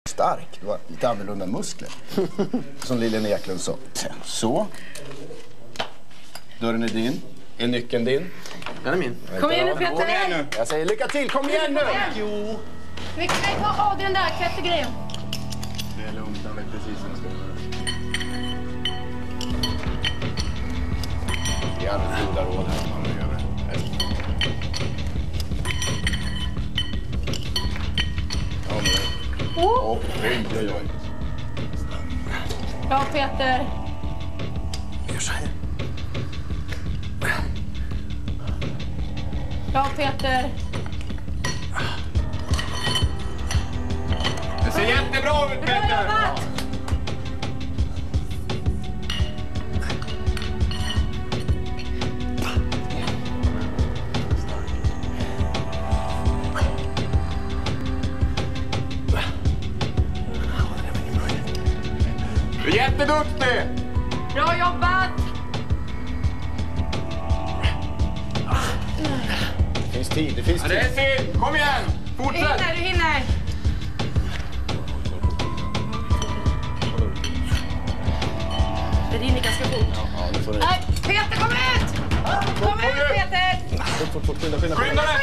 Stark, du har lite annorlunda muskler. Som Lilian Eklund sa. Så. Dörren är din. Är nyckeln din? Den är min. Kom igen nu, Peter. Kom igen nu. Jag säger lycka till, kom igen nu! Jo. Vi kan ta Adrian där, Petter-grejen. Det är lugnt, han vet precis vad han ska göra. Det är alldeles goda råd här man vill göra. Ja, men... Oj. Bra, Peter. Gör så här. Bra, Peter. Det ser jättebra ut, Peter! Bra jobbat! Du är jätteduktig! Bra jobbat! Det finns tid, det finns tid. Ja, det är tid! Kom igen! Fortsätt! Du hinner! Det rinner ganska fort. Ja, nu får du... Nej, Peter, kom ut! Kom ut, Peter! Fort, skynda! Skynda!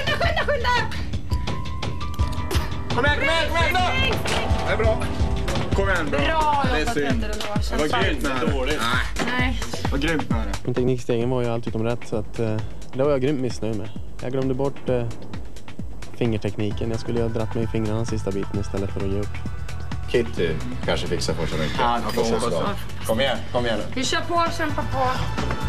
Kom igen! Det är bra. Kom igen, bra. Bra Det är jobbat, synd. Peter, ändå. Det var grymt med det. Nej. Vad grymt med det. Min teknikstegen var ju allt utom rätt, så att, det var jag grymt missnöjd med. Jag glömde bort fingertekniken. Jag skulle ju ha dratt mig i fingrarna sista biten istället för att ge upp. Kitty kanske fixar första veckan. Ja, kom igen nu. Vi kör på och kämpar på.